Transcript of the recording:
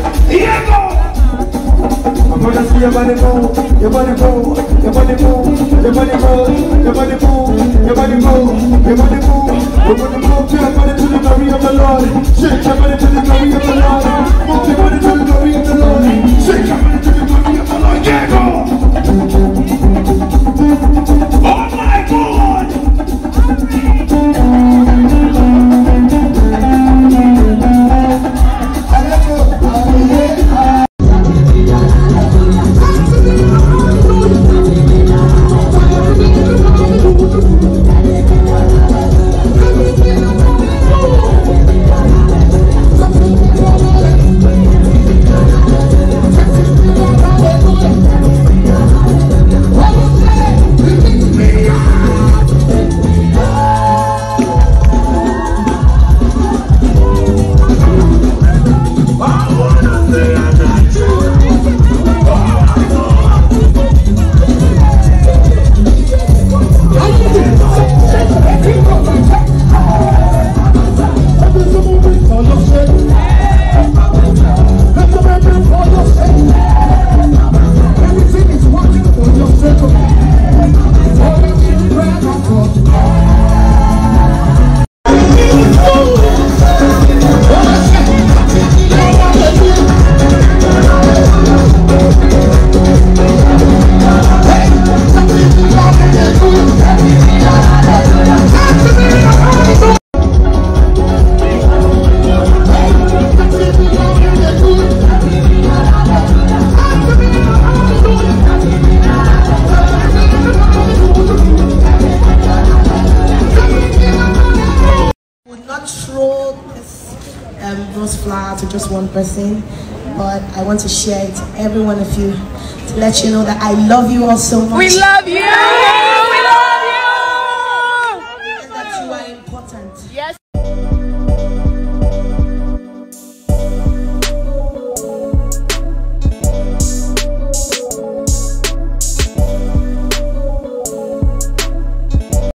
I'm gonna see your body go, your body go, your body go, your body go, your body go, your body go, your body go. We're gonna move your body to the glory of the Lord. Shake your body to the glory of the Lord. Move your body to the glory of the Lord. Shake your body to the glory of the Lord. Yeah, go. Oh my God. Those flowers to just one person, but I want to share it to every one of you to let you know that I love you all so much. We love you! We love you! And that you are important. Yes.